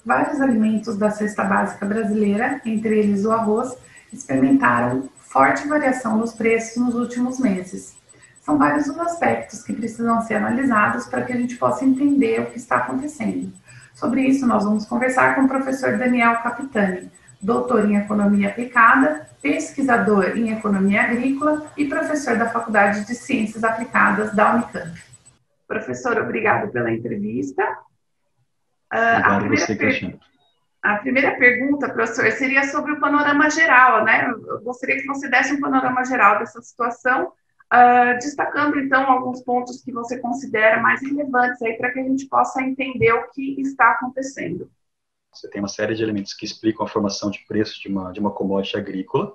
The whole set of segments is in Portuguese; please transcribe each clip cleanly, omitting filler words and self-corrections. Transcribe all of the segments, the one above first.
vários alimentos da cesta básica brasileira, entre eles o arroz, experimentaram forte variação nos preços nos últimos meses. São vários os aspectos que precisam ser analisados para que a gente possa entender o que está acontecendo. Sobre isso, nós vamos conversar com o professor Daniel Capitani, doutor em Economia Aplicada, pesquisador em Economia Agrícola e professor da Faculdade de Ciências Aplicadas da Unicamp. Professor, obrigado pela entrevista. Obrigado a você, Cristiano. A primeira pergunta, professor, seria sobre o panorama geral, né? Eu gostaria que você desse um panorama geral dessa situação, destacando, então, alguns pontos que você considera mais relevantes aí para que a gente possa entender o que está acontecendo. Você tem uma série de elementos que explicam a formação de preços de uma commodity agrícola,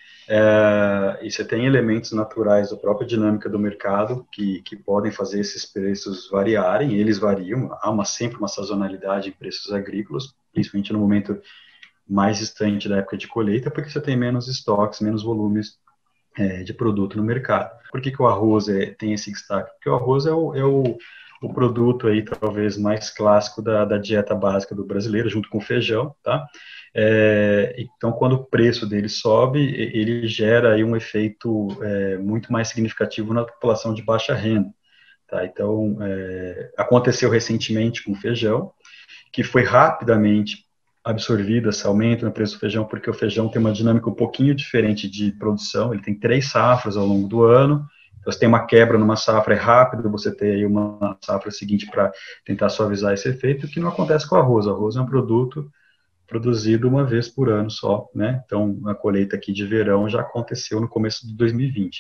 e você tem elementos naturais da própria dinâmica do mercado que podem fazer esses preços variarem, eles variam, há sempre uma sazonalidade em preços agrícolas, principalmente no momento mais distante da época de colheita, porque você tem menos estoques, menos volumes de produto no mercado. Por que o arroz tem esse destaque? Porque o arroz é o produto aí talvez mais clássico da dieta básica do brasileiro, junto com o feijão, tá? Então, quando o preço dele sobe, ele gera aí um efeito muito mais significativo na população de baixa renda, tá? Então, aconteceu recentemente com o feijão, que foi rapidamente absorvido esse aumento no preço do feijão, porque o feijão tem uma dinâmica um pouquinho diferente de produção, ele tem 3 safras ao longo do ano, então você tem uma quebra numa safra, é rápido você ter aí uma safra seguinte para tentar suavizar esse efeito, que não acontece com o arroz. O arroz é um produto produzido uma vez por ano só, né? Então, a colheita aqui de verão já aconteceu no começo de 2020.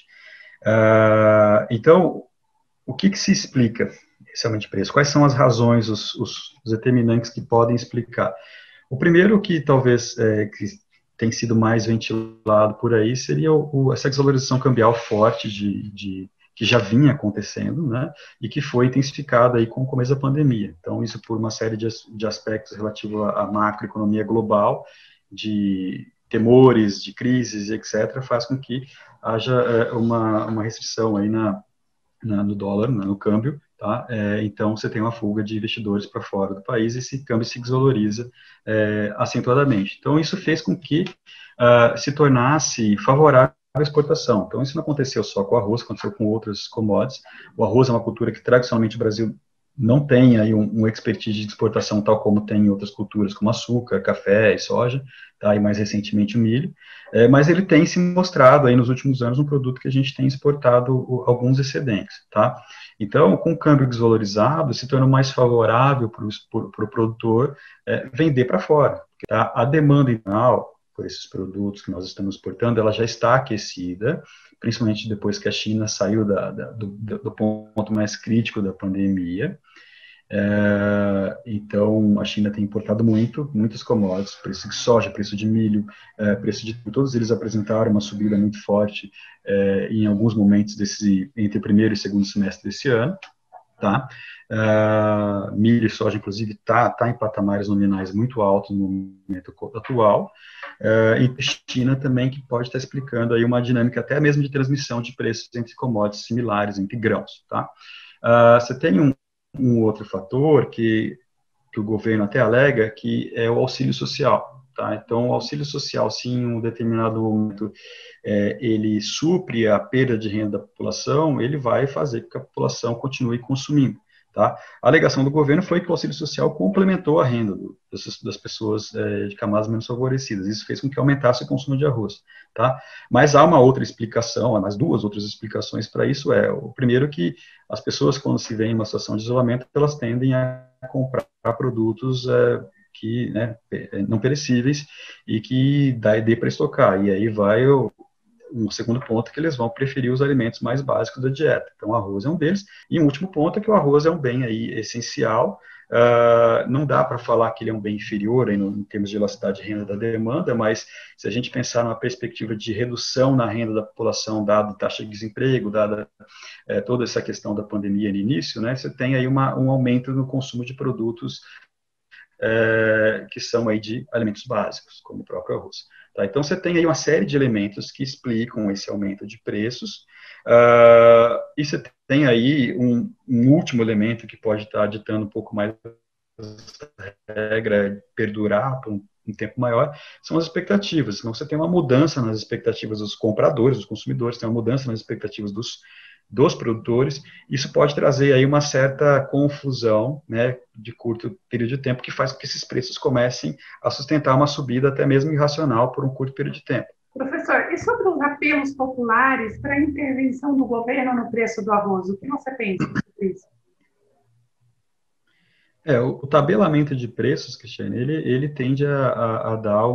Então, o que se explica esse aumento de preço? Quais são as razões, os determinantes que podem explicar? O primeiro que talvez que tem sido mais ventilado por aí seria essa desvalorização cambial forte que já vinha acontecendo, né, e que foi intensificada aí com o começo da pandemia. Então, isso por uma série de aspectos relativos à macroeconomia global, de temores, de crises, etc., faz com que haja uma restrição aí no dólar, no câmbio, tá? Então, você tem uma fuga de investidores para fora do país e esse câmbio se desvaloriza acentuadamente. Então, isso fez com que se tornasse favorável à exportação. Então, isso não aconteceu só com o arroz, aconteceu com outras commodities. O arroz é uma cultura que, tradicionalmente, o Brasil não tem aí um expertise de exportação tal como tem em outras culturas, como açúcar, café e soja, tá? E mais recentemente o milho. Mas ele tem se mostrado aí nos últimos anos um produto que a gente tem exportado alguns excedentes, tá? Então, com o câmbio desvalorizado, se torna mais favorável para o produtor vender para fora, tá? A demanda internacional por esses produtos que nós estamos exportando, ela já está aquecida, principalmente depois que a China saiu do ponto mais crítico da pandemia. Então, a China tem importado muitos commodities, preço de soja, preço de milho, preço de todos eles apresentaram uma subida muito forte em alguns momentos entre o primeiro e segundo semestre desse ano, tá? Milho e soja, inclusive, está em patamares nominais muito altos no momento atual, e China também, que pode estar explicando aí uma dinâmica até mesmo de transmissão de preços entre commodities similares, entre grãos, tá? Você tem um outro fator que o governo até alega, que é o auxílio social, tá? Então, o auxílio social, se em um determinado momento ele supre a perda de renda da população, ele vai fazer com que a população continue consumindo, tá? A alegação do governo foi que o auxílio social complementou a renda das pessoas de camadas menos favorecidas. Isso fez com que aumentasse o consumo de arroz, tá? Mas há uma outra explicação, há mais 2 outras explicações para isso. O primeiro que as pessoas, quando se veem em uma situação de isolamento, elas tendem a comprar produtos não perecíveis e que dê para estocar. E aí vai um segundo ponto, que eles vão preferir os alimentos mais básicos da dieta. Então, o arroz é um deles. E um último ponto é que o arroz é um bem aí essencial. Não dá para falar que ele é um bem inferior aí em termos de elasticidade de renda da demanda, mas se a gente pensar numa perspectiva de redução na renda da população, dada a taxa de desemprego, dada toda essa questão da pandemia no início, né, você tem aí um aumento no consumo de produtos que são aí de alimentos básicos, como o próprio arroz. Tá? Então, você tem aí uma série de elementos que explicam esse aumento de preços, e você tem aí um último elemento que pode estar ditando um pouco mais regra perdurar por um tempo maior, são as expectativas. Senão você tem uma mudança nas expectativas dos compradores, dos consumidores, tem uma mudança nas expectativas dos produtores. Isso pode trazer aí uma certa confusão, né, de curto período de tempo, que faz com que esses preços comecem a sustentar uma subida até mesmo irracional por um curto período de tempo. Professor, e sobre os apelos populares para a intervenção do governo no preço do arroz, o que você pensa sobre isso? O tabelamento de preços, Cristiane, ele tende a dar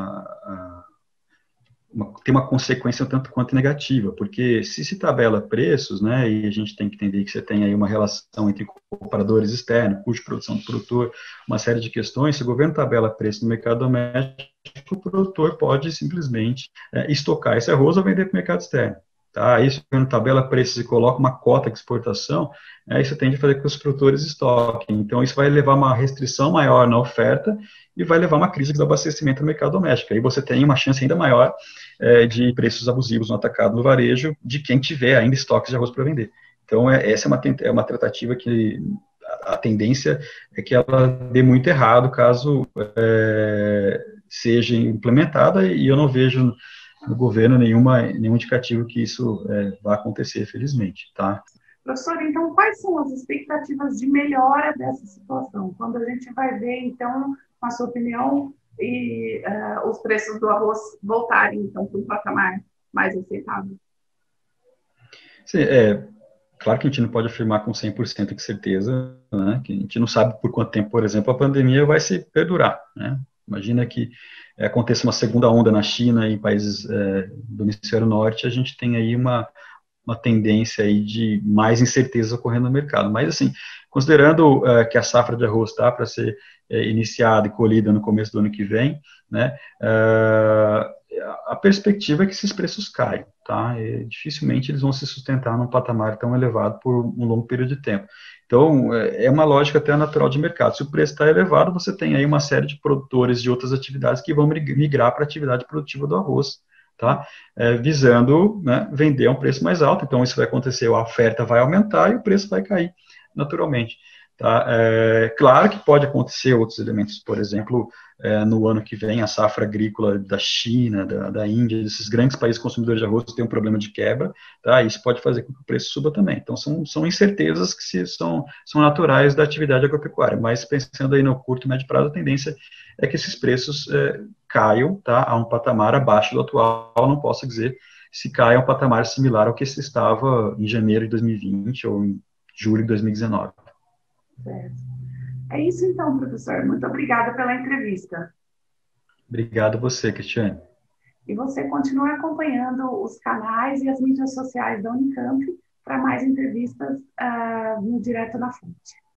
tem uma consequência um tanto quanto negativa, porque se tabela preços, né, e a gente tem que entender que você tem aí uma relação entre compradores externos, custo de produção do produtor, uma série de questões, se o governo tabela preço no mercado doméstico, o produtor pode simplesmente estocar esse arroz ou vender para o mercado externo. Tá? Aí, se o governo tabela preços e coloca uma cota de exportação, isso tende a fazer com que os produtores estoquem. Então, isso vai levar a uma restrição maior na oferta e vai levar a uma crise de abastecimento no mercado doméstico. Aí você tem uma chance ainda maior de preços abusivos no atacado, no varejo, de quem tiver ainda estoques de arroz para vender. Então, essa é uma tratativa que a tendência é que ela dê muito errado caso seja implementada, e eu não vejo no governo nenhum indicativo que isso vá acontecer, felizmente, tá? Professor, então, quais são as expectativas de melhora dessa situação? Quando a gente vai ver, então, na sua opinião, os preços do arroz voltarem, então, para um patamar mais aceitável? Sim, claro que a gente não pode afirmar com 100% de certeza, né, que a gente não sabe por quanto tempo, por exemplo, a pandemia vai se perdurar, né? Imagina que aconteça uma segunda onda na China e em países do hemisfério norte, a gente tem aí uma tendência aí de mais incertezas ocorrendo no mercado. Mas, assim, considerando que a safra de arroz está para ser iniciada e colhida no começo do ano que vem, né, a perspectiva é que esses preços caiam, tá? E dificilmente eles vão se sustentar num patamar tão elevado por um longo período de tempo. Então, é uma lógica até natural de mercado. Se o preço está elevado, você tem aí uma série de produtores de outras atividades que vão migrar para a atividade produtiva do arroz, tá? Visando, né, vender a um preço mais alto. Então, isso vai acontecer, a oferta vai aumentar e o preço vai cair naturalmente. Tá? Claro que pode acontecer outros elementos, por exemplo, no ano que vem, a safra agrícola da China, da Índia, desses grandes países consumidores de arroz têm um problema de quebra, tá? Isso pode fazer com que o preço suba também. Então, são incertezas que são naturais da atividade agropecuária, mas pensando aí no curto e médio prazo, a tendência é que esses preços caiam, tá, a um patamar abaixo do atual. Não posso dizer se cai a um patamar similar ao que se estava em janeiro de 2020 ou em julho de 2019. Certo. É isso então, professor. Muito obrigada pela entrevista. Obrigado a você, Cristiane. E você continue acompanhando os canais e as mídias sociais da Unicamp para mais entrevistas no Direto na Fonte.